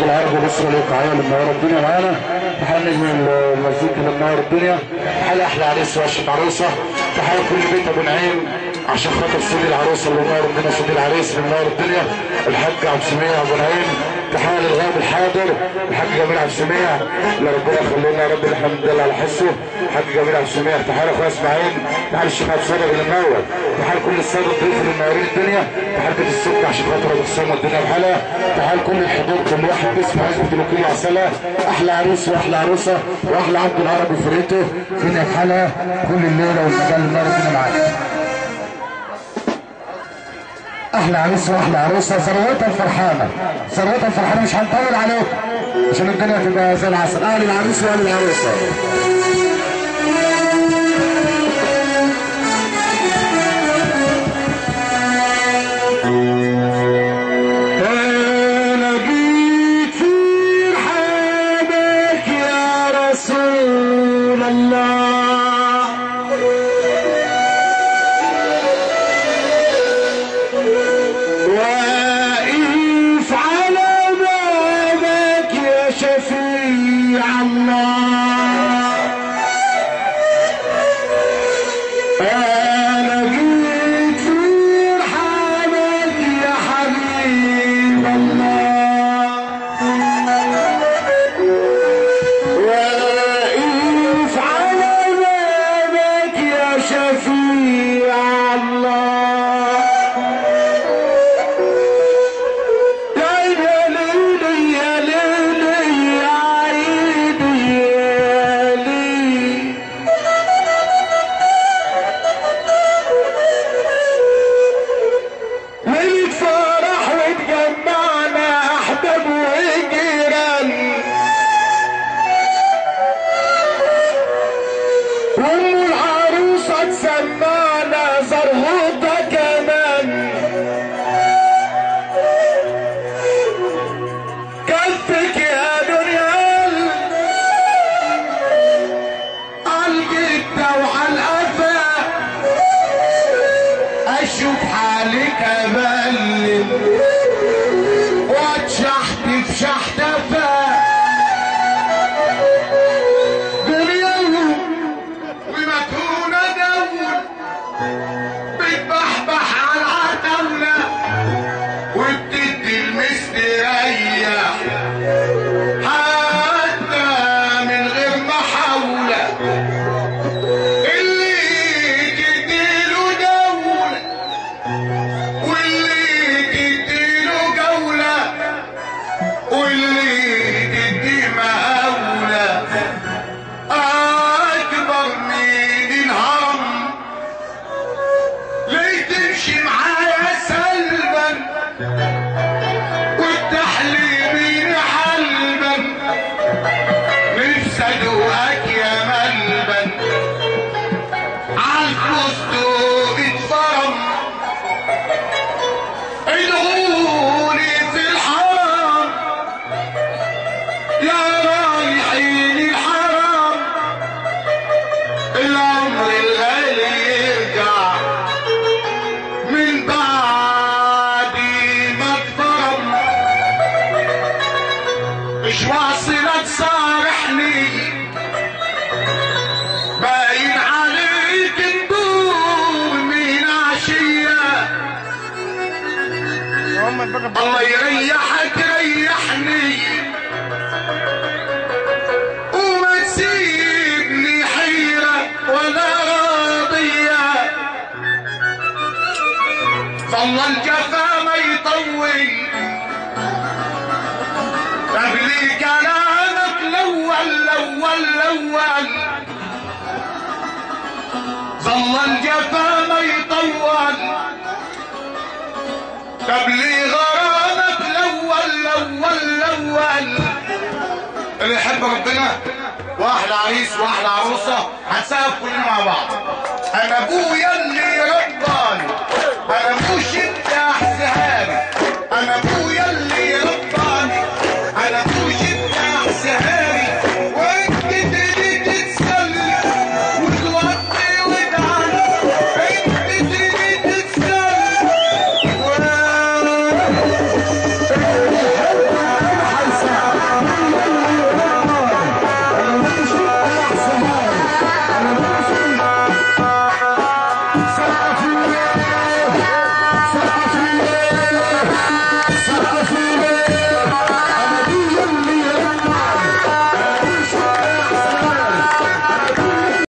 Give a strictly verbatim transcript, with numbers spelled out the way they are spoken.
عبد العربي بصرة الإيقاعية اللي منورة الدنيا معانا، تحية نجم المزيكا اللي منور الدنيا، تحية أحلى عريس وعشة عروسة، تحية كل بيت أبو نعيم عشان خاطر سيدي العروسة اللي منور الدنيا، سيدي العريس اللي منور الدنيا، الحاج عبد السميع أبو نعيم، تحية للغاب الحاضر الحاج جميل عبد السميع اللي ربنا يخلينا يا رب اللي احنا بندل على حسه، الحاج جميل عبد السميع، تحية لاخويا اسماعيل، تحية للشيخ عبد الصادق اللي منور، تحية لكل السادة الضيوف اللي منورين الدنيا، تحية بيت السكة عشان خاطر ابو حسام والدنيا بحالها، تحية لكل الحضور كل واحد باسم عزبة الوكيل وعسلها، احلى عريس واحلى عروسة واحلى عبد العربي وفريته الدنيا بحالها كل الليلة والمجال اللي منور الدنيا معانا. احلى عريس واحلى عروسه ثروتها الفرحانه، ثروتها الفرحانه مش هنطول عليكم عشان الدنيا تبقى زي العسل. اهل العريس واهل العروسه. انا جيت في رحابك يا رسول الله، واقف على بابك يا شفيع الله، انا جيت في رحابك يا حبيب الله، واقف على بابك يا شفيع الله، وام العروسة تسمعنا زرهوطة كمان، كفك يا دنيا عالجدة وعالقفا، اشوف حالك ابلم واتشحت في شحتفا، بتبحبح على العتاولة وبتدي المستريح حتى من غير محاولة، اللي تديله دولة واللي تديله جولة واللي تدي مقاولة، أكبر من الهرم ليه تمشي معايا سلبا والتحليمين حلبا، نفسي ادوقك يا ملبن عالفستق اتفرم، ادعوني في الحرام يا رايحين الحرام، الامر الغالي يرجع من بعد ما اتفرم، مش واصلة تصارحني باين عليك تدور من عشية، الله يريحك ريحني وما تسيبني حيرة ولا راضية، ظل الجفا ما يطول قبل كلامك الاول الاول الاول، ظل الجفا ما يطول قبل غرامك الاول الاول الاول. اللي يحب ربنا واحلى عريس واحلى عروسه هنسقف كلنا مع بعض. انا ابويا اللي رباني، انا مش انت احسهاني، انا ابويا اللي رباني، انا